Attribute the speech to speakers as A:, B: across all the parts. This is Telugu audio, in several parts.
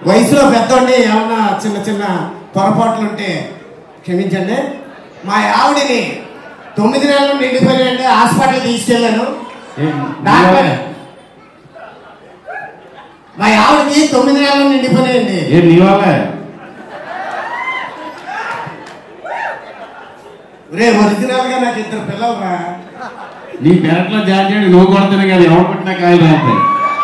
A: వయసులో పెద్దోండి ఏమన్నా చిన్న చిన్న పొరపాట్లు ఉంటే క్షమించండి. మా ఆవిడని 9 నెలలు నిండిపోయాయండి, హాస్పిటల్ తీసుకెళ్ళాను. డాక్టర్ మా ఆవిడకి 9 నెలలు నిండిపోయాయండి. రే ఒరిజినల్ గా నాకు 2 పిల్లలురా.
B: నీ పెరట్లో జాయిన్ చేయడం నువ్వు కొడుతున్నావు కదా, ఎవరు పుట్టినా కాయలు రాస్తాయి.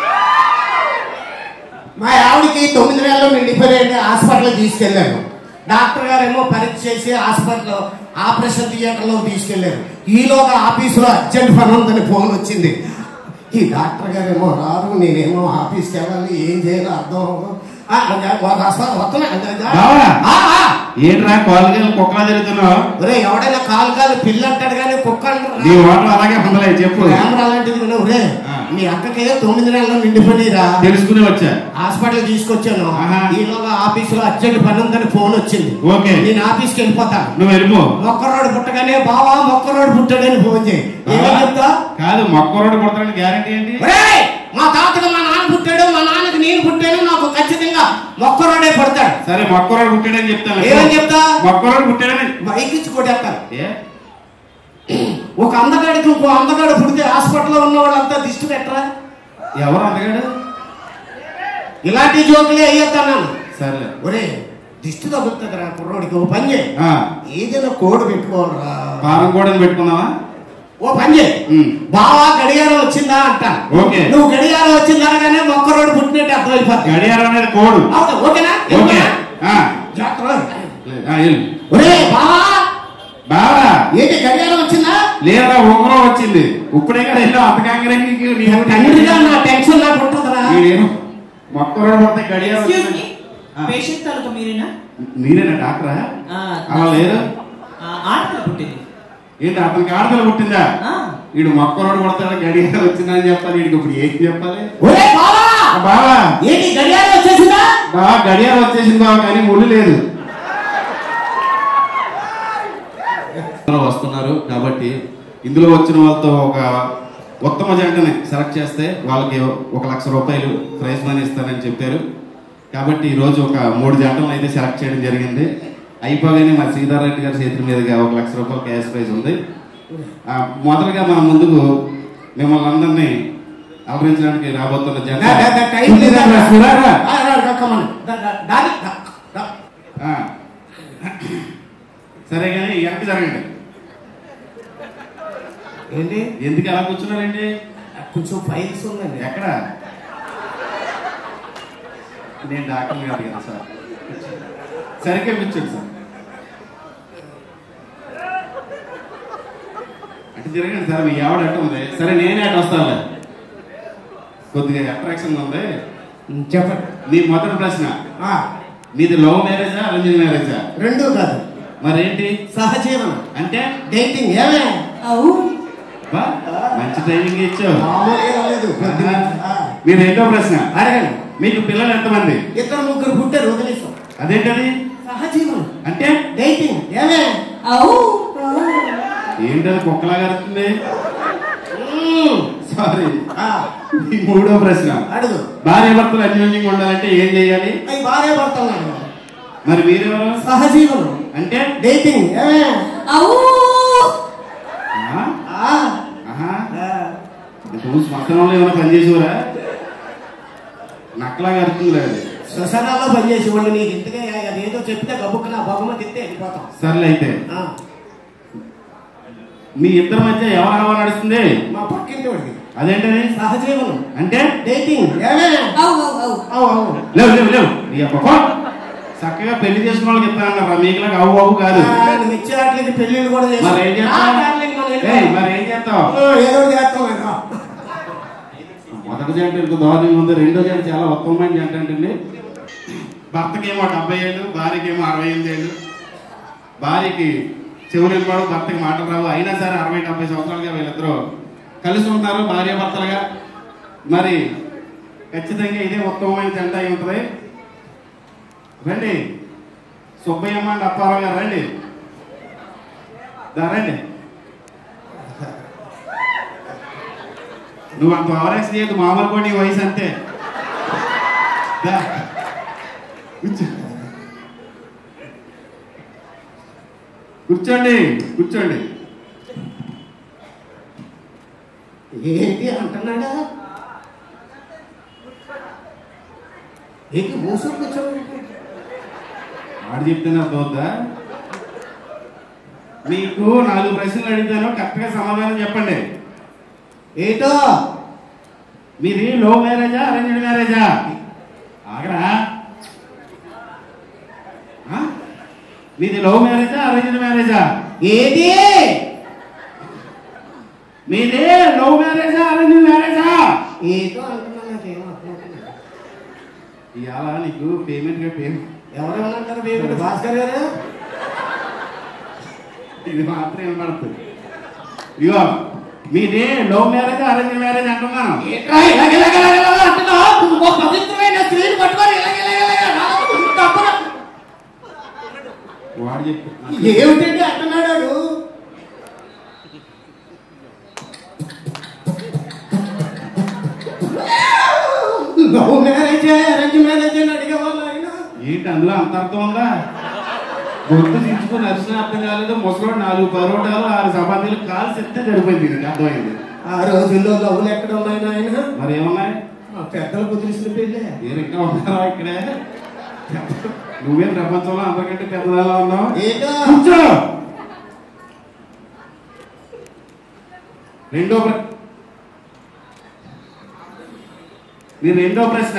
A: మా ఆవిడకి 9 నెలలు నిండిపోయాయండి, హాస్పిటల్ తీసుకెళ్ళాను. డాక్టర్ గారు ఏమో పరీక్ష చేసి హాస్పిటల్ ఆపరేషన్ థియేటర్లో తీసుకెళ్లారు. ఈలోగా ఆఫీసులో అర్జెంట్ పని ఉందని ఫోన్ వచ్చింది. ఈ డాక్టర్ గారు ఏమో రారు, నేనేమో ఆఫీస్కి వెళ్ళాలి, ఏం చేయాలో అర్థం
B: ఏంట్రా కాలు కుక్కలా తిరుగుతున్నావు?
A: ఎవడైనా కాలు పిల్ల అంటాడు కానీ కుక్క
B: అలాగే పొందలేదు చెప్పు.
A: అలాంటిది రే మీ అక్కకి 9 నెలలు నిండిపోయిరా
B: తెలుసుకుని వచ్చా,
A: హాస్పిటల్ తీసుకొచ్చాను. ఈలోగా ఆఫీసులో అర్జెంట్ పని ఉందని ఫోన్ వచ్చింది. నేను ఆఫీస్కి వెళ్ళిపోతాను,
B: నువ్వు వెళ్ళిపో.
A: మొక్కరోడు పుట్టగానే బావా మొక్కరోడు పుట్టాడని ఫోన్ చేయి. చెప్తా
B: కాదు, మొక్కరోడు పుడతాడని గ్యారంటీ ఏంటి?
A: మా తాతకు మా నాన్న పుట్టాడు, మా నాన్నకి నేను పుట్టాను, నాకు ఖచ్చితంగా మొక్కరోడే పడతాడు.
B: సరే మొక్కరోడు పుట్టాడని చెప్తాను.
A: ఏమని చెప్తా?
B: మొక్కరోడు పుట్టాడని
A: బైకిచ్చి కొట్టేస్తాను. ఒక అందగాడికి ఇంకో అందగాడు పుడితే హాస్పిటల్లో ఉన్న వాళ్ళంతా దిష్టి పెట్టరా?
B: ఎవరు అందగాడు?
A: ఇలాంటి జోకులే అయ్యేస్తాను.
B: సరే
A: ఒరే దిష్టి తగ్గుతుందిరా కుర్రోడికి. ఓ పని చేయి, ఏదైనా కోడ్ పెట్టుకోవాలరా.
B: పారం కోడని పెట్టుకున్నావా?
A: ఓ పని చేయి, బావా గడియారం వచ్చిందా అంటాను. నువ్వు గడియారం వచ్చిందా కానీ మొక్కరోడు పుట్టినట్టు అర్థమైపోతుంది.
B: గడియారం అనేది కోడ్.
A: ఓకేనా? ఒరే బావా
B: బావా
A: ఏంటి గడియారం వచ్చిందా?
B: లేదా ఉంగరం వచ్చింది. ఇప్పుడే కదా వెళ్ళా అంతకంగా
A: నా టెన్షన్ నాకు ఉంటుందిరా.
B: మొక్కరోడు పడితే గడియారం మీరేనా డాక్టరా? అలా లేదు,
C: ఆడపిల్ల పుట్టింది.
B: ఏంటి అతనికి ఆడపిల్ల పుట్టిందా? వీడు మొక్కరోడు పడతాడు గడియారం వచ్చిందని చెప్పాలి. వీడికి ఇప్పుడు ఏం చెప్పాలి? బావా
A: గడియారం వచ్చేసిందా?
B: బావా గడియారం వచ్చేసిందా కానీ ముళ్ళు లేదు. వస్తున్నారు కాబట్టి ఇందులో వచ్చిన వాళ్ళతో ఒక ఉత్తమ జంటని సెలెక్ట్ చేస్తే వాళ్ళకి 1 లక్ష రూపాయలు ప్రైజ్ మనీ ఇస్తారని చెప్పారు. కాబట్టి ఈరోజు ఒక 3 జంటలను అయితే సెలెక్ట్ చేయడం జరిగింది. అయిపోగానే మా శ్రీధర్ రెడ్డి గారి చేతుల మీదుగా 1 లక్ష రూపాయలు క్యాష్ ప్రైజ్ ఉంది. మొదలుగా మనం ముందుకు మిమ్మల్ని అందరినీ అలరించడానికి రాబోతున్న జంట సరే కానీ వెనక్కి జరగండి.
A: ఏంటి
B: ఎందుకు అలా కూర్చున్నారండి?
A: కొంచెం ఫైల్స్ ఉందండి.
B: ఎక్కడ? నేను డాక్టర్ కాదు కదా సార్, సరిగ్గా కూర్చోండి సార్. అటు తిరగండి సార్, మీ ఆవిడ అట్ట ఉంది. సరే నేనే అటు వస్తాను, కొద్దిగా అట్రాక్షన్ ఉంది.
A: చెప్పండి.
B: నీ మొదటి ప్రశ్న, నీది లవ్ మ్యారేజా అరేంజ్ మ్యారేజా?
A: రెండూ కాదు.
B: మరేంటి?
A: సహజీవనం
B: అంటే
A: డేటింగ్. ఏమే
B: మంచి ట్రైనింగ్ ఇచ్చావు.
A: మీరు
B: రెండో ప్రశ్న
A: అడగండి.
B: మీకు పిల్లలు ఎంతమంది?
A: 2 3 పుట్టారు, వదిలేసాం.
B: అదేంటది?
A: సహజీవనం
B: అంటే
A: డేటింగ్. ఏమే
B: ఏంటది కుక్కలాగా అరుతుంది? సారీ. మూడో ప్రశ్న
A: అడుగు.
B: భార్య భర్తలు అన్యోన్యంగా ఉండాలంటే ఏం చేయాలి?
A: భార్య భర్తలు.
B: మరి మీరెవరు?
A: సహజీవనం
B: అంటే
A: డేటింగ్. ఏమే
B: శ్మశానంలో ఏమైనా పనిచేసేవారా? నక్కలాగా అర్థం లేదు.
A: శ్మశానాల్లో పనిచేసేవాళ్ళు. నీకు ఇంతగా అదేదో చెప్తే గబుక్కు నా బొమ్మకి తిస్తే వెళ్ళిపోతాం.
B: సర్లే అయితే మీ ఇద్దరి మధ్య ఎవరు హవా నడుస్తుంది?
A: మా పక్కింటి వాడికి.
B: అదేంటది?
A: సహజీవనం
B: అంటే
A: డేటింగ్.
B: లేవు లేవు లేవు చక్కగా పెళ్లి చేసుకున్న వాళ్ళకి ఇస్తానన్నారా? మీకులాగా అవు అవు కాదు.
A: పెళ్లిళ్ళు కూడా
B: మరి ఏం చేస్తావు?
A: ఏదో చేస్తాం.
B: మొదటి జంట ఇంకో దారుణంగా ఉంది, రెండో జంట చాలా ఉత్తమమైన జంట అంటే భర్తకేమో 70 ఏళ్ళు, భార్యకేమో 68 ఏళ్ళు. భార్యకి చెవులు వాడు, భర్తకి మాటలు రావు. అయినా సరే 60-70 సంవత్సరాలుగా వీళ్ళిద్దరూ కలిసి ఉంటారు భార్య భర్తలుగా. మరి ఖచ్చితంగా ఇదే ఉత్తమమైన జంట అయి ఉంటుంది. రండి సుబ్బయ్యమ్మ అండి, అప్పారావు గారు రండి. రండి. నువ్వు అంత ఓవరాక్షన్ చేయదు, మామూలు కూడా నీ వయసు అంతే. కూర్చోండి కూర్చోండి.
A: ఏంటి అంటున్నాడా? ఏంటి మూసు కూర్చోండి.
B: వాడు చెప్తేనే అర్థమవుద్దా? మీకు 4 ప్రశ్నలు అడిగాను, కరెక్ట్గా సమాధానం చెప్పండి.
A: ఏటో
B: మీది లవ్ మ్యారేజా అరేంజ్డ్ మ్యారేజా? ఆగరా. మీది లవ్ మ్యారేజా అరేంజ్డ్ మ్యారేజా?
A: ఏది
B: మీది లవ్ మ్యారేజా అరేంజ్డ్ మ్యారేజా?
A: ఏటో అంటున్నా, నాకేమో అర్థమవుతుంది.
B: ఇవాళ నీకు పేమెంట్
A: ఎవరేమంటారు పేమెంట్? భాస్కర్ గారు
B: ఇది మాత్రం వినపడుతుంది. ఇగో మీది లవ్ మ్యారేజ్ అరేంజ్ మ్యారేజ్ అంటున్నాను.
A: పవిత్రమైన స్త్రీని పట్టుకొని
B: వాడు చెప్పి
A: ఏమిటండి అంటున్నాడు? లవ్ మ్యారేజ్ అరేంజ్ మ్యారేజ్ అని అడిగే వాళ్ళు ఆయన.
B: ఏంటి అందులో అంత అర్థం ఉందా? గొంతు దించుకుని నచ్చిన అర్థం కాలేదు. ముసలోడు 4 పరోటాలు 6 చపాతీలు కాలు చెప్తే సరిపోయింది. నీకు అర్థమైంది.
A: ఆ రోజుల్లో లవ్లు ఎక్కడ ఉన్నాయి ఆయన?
B: మరి ఏమన్నాయి?
A: పెద్దలు కుదిరిసిన పెళ్ళే.
B: నేను ఇంకా ఉన్నారా ఇక్కడే? నువ్వేం ప్రపంచంలో అంతకంటే పెద్దలా ఉన్నావు.
A: ఏదో
B: కూర్చో. రెండో ప్రశ్న.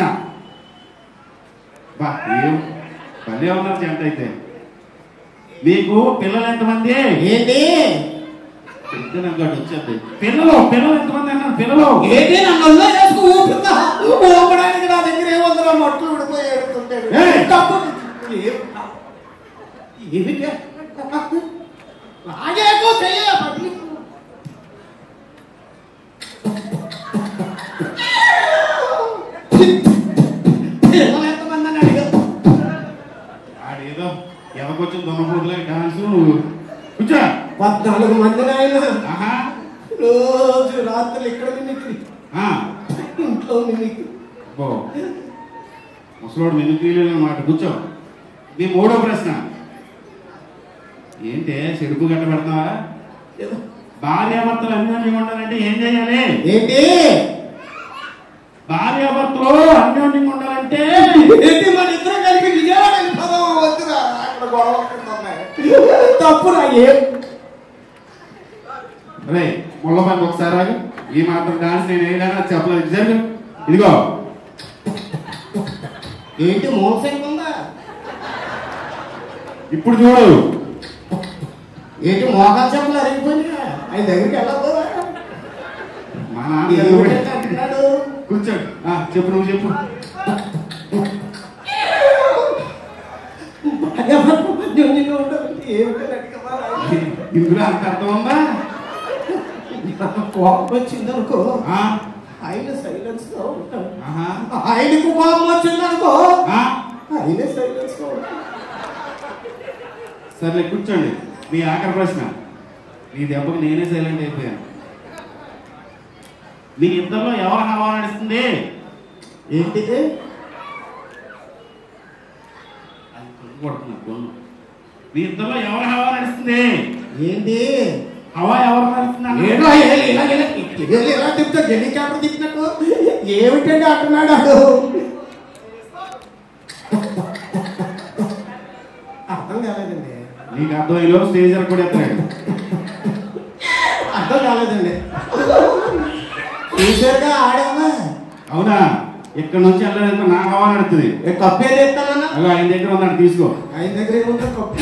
B: బా ఏం భలే ఉన్నారు జంట అయితే. మీకు పిల్లలు ఎంతమంది?
A: ఏంటి
B: వచ్చేది పిల్లలు ఎంతమంది అన్నారు? పిల్లలు
A: ఏంటి నన్ను వేసుకు ఊపుతా ఊపడానికి నా దగ్గర ఏముందో మొట్టలు విడిపోయి ఏడుతుంటాడు. రాజేకు చెయ్యాలి. పిల్లలు ఎంతమంది అని అడిగారు.
B: ఆడేదో ఎవరికొచ్చిన దొంగపూర్లే డాన్స్. కూర్చో.
A: 14 మంది ఆయన.
B: ఆహా.
A: రోజు రాత్రులు ఇక్కడ మిమిక్రీ, ఇంట్లో మిమిక్రీ.
B: ముసలోడు మిమిక్రీలు అన్నమాట. కూర్చో. మీ 3వ ప్రశ్న ఏంటే? చెడుపు గట్ట పెడతావా? భార్యాభర్తలు అన్యోన్యంగా ఉండాలంటే ఏం చేయాలి?
A: ఏంటి
B: భార్యాభర్తలు అన్యోన్యంగా ఉండాలంటే
A: ఏంటి? మన ఇద్దరం కలిపి విజయవాడ వద్దురా, అక్కడ గొడవ తప్పురా. ఏం
B: అరే ముళ్ళపండి ఒకసారి ఆగు. ఈ మాత్రం డాన్స్ నేను ఏదైనా చెప్పలేదు. జరుగు. ఇదిగో
A: ఏంటి మోసం ఉందా?
B: ఇప్పుడు చూడు.
A: ఏంటి మోకాలు చెప్పులు అరిగిపోయినా? ఆయన దగ్గరికి వెళ్ళబోదా?
B: మా నాన్న
A: అంటున్నాడు.
B: కూర్చోండి. చెప్పు, నువ్వు చెప్పు. ఇందులో అంత అర్థం ఉందా?
A: కోపం వచ్చిందనుకో ఆయన సైలెన్స్ గా ఉంటాడు. ఆయనకు కోపం వచ్చిందనుకో ఆయన సైలెన్స్ గా ఉంటాడు.
B: సర్లే కూర్చోండి. మీ ఆఖరి ప్రశ్న. మీ దెబ్బకి నేనే సైలెంట్ అయిపోయాను. మీ ఇద్దరిలో ఎవరు హవా నడుస్తుంది?
A: ఏంటిది?
B: మీ ఇద్దరిలో ఎవరు హవా నడుస్తుంది?
A: ఏంటి
B: హవా ఎవరు నడుస్తుంది?
A: ఎలా తిప్పుతా? జెల్లీ చేపలు తిప్పినట్టు ఏమిటండి అంటున్నాడు అడు. అర్థం కాలేదండి.
B: నీకు అర్థమయ్యలో స్టేజ్ కూడా ఎత్తాడు.
A: అర్థం కాలేదండి. చూసారుగా ఆడావా?
B: అవునా? ఇక్కడ నుంచి వెళ్ళడానికి నా హవా నడుతుంది.
A: కప్పు ఏది ఎత్తానన్నా?
B: అలా ఆయన దగ్గర ఉన్నాడు, తీసుకో.
A: ఆయన దగ్గర ఏముంటుంది కప్పు?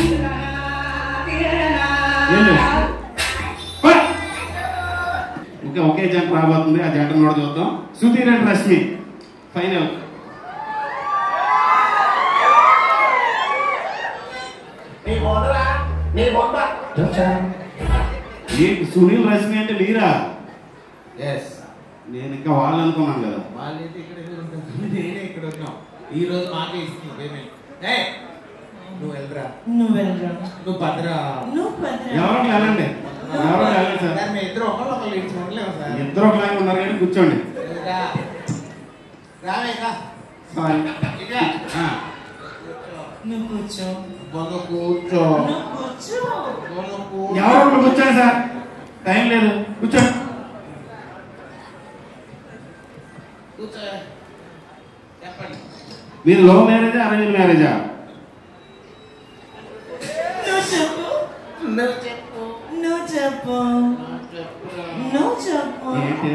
B: ఇంకా ఒకే జంట రాబోతుంది. ఆ జంటను కూడా చూద్దాం. Sudheer and Rashmi final. ఏంటి సునీల్ రష్మి అంటే మీరా? నేను ఇంకా వాళ్ళు అనుకున్నాను కదా.
C: వాళ్ళైతే ఇక్కడ నేనే ఇక్కడ ఉన్నాం. ఈ రోజు మాకే ఇస్తుంది పేమెంట్. నువ్వు వెళ్ళరా, నువ్వు భద్రా.
B: ఎవరో వెళ్ళండి, ఎవరో వెళ్ళండి సార్.
C: మేము ఇద్దరు ఒకళ్ళు ఇచ్చి ఉండలేము సార్.
B: ఇద్దరు ఒకలాగా ఉన్నారు కానీ కూర్చోండి.
C: నువ్వు కూర్చో, కూర్చో.
B: ఎవరో కూర్చోండి సార్, టైం లేదు, కూర్చోండి.
C: చెప్పండి.
B: మీరు లవ్ మ్యారేజా అరేంజ్ మ్యారేజా?
C: నువ్వు చెప్పు.
B: ఏంటి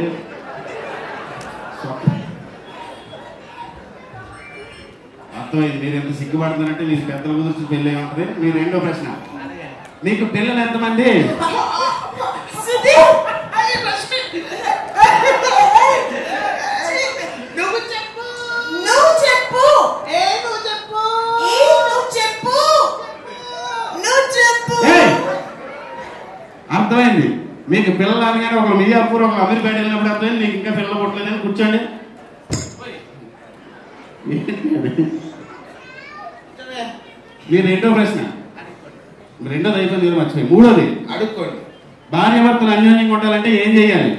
B: అర్థమైంది. మీరు ఎంత సిగ్గుపడుతున్నారంటే మీకు పెద్దల గురించి పెళ్ళి అయి ఉంటుంది. మీ రెండో ప్రశ్న, మీకు పిల్లలు ఎంతమంది? అర్థమైంది. మీకు పిల్లలు అనగానే ఒకరు మియాపూర్ ఒక అమీర్పేట వెళ్ళినప్పుడు అర్థమైంది మీకు ఇంకా పిల్లలు పుట్టలేదని. కూర్చోండి. మీ రెండో ప్రశ్న, రెండోది అయిపోయింది, మీరు మర్చిపోయి. మూడోది
C: అడుక్కోండి.
B: భార్య భర్తలు అన్యోన్యంగా ఉండాలంటే ఏం చేయాలి?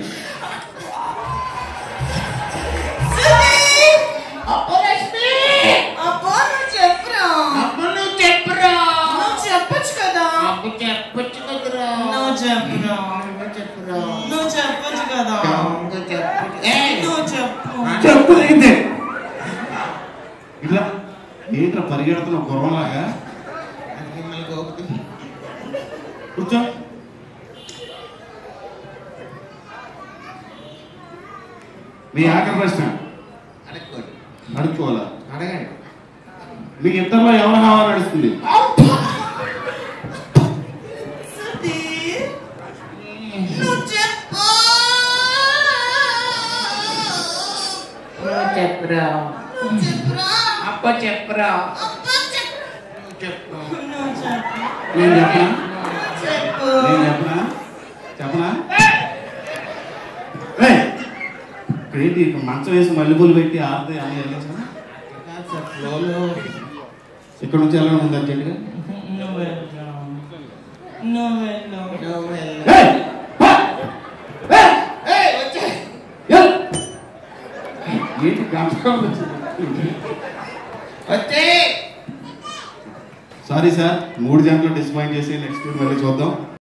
B: చెప్పు అయితే ఇట్లా ఏంట్రా పరిగెడుతున్న గుర్రంలాగా? కూర్చో. మీ ఆఖరి ప్రశ్న అడుక్కోవాలా?
C: అడగండి.
B: మీకు ఇద్దరిలో ఎవరి హావా నడుస్తుంది?
C: చెప్పరా అప్ప చెప్పరా చెప్పు.
B: నేను చెప్పనా? నేను చెప్పనా? చెప్పనా? ఏంటి మంచం వేసి మల్లెపూలు పెట్టి ఆడితే అని వెళ్ళేసా? ఇక్కడ నుంచి ఎలా ఉంది అర్జెంట్గా? ఏంటి సారీ సార్, 3 జంటలు డిస్పాయింట్ చేసి నెక్స్ట్ మళ్ళీ చూద్దాం.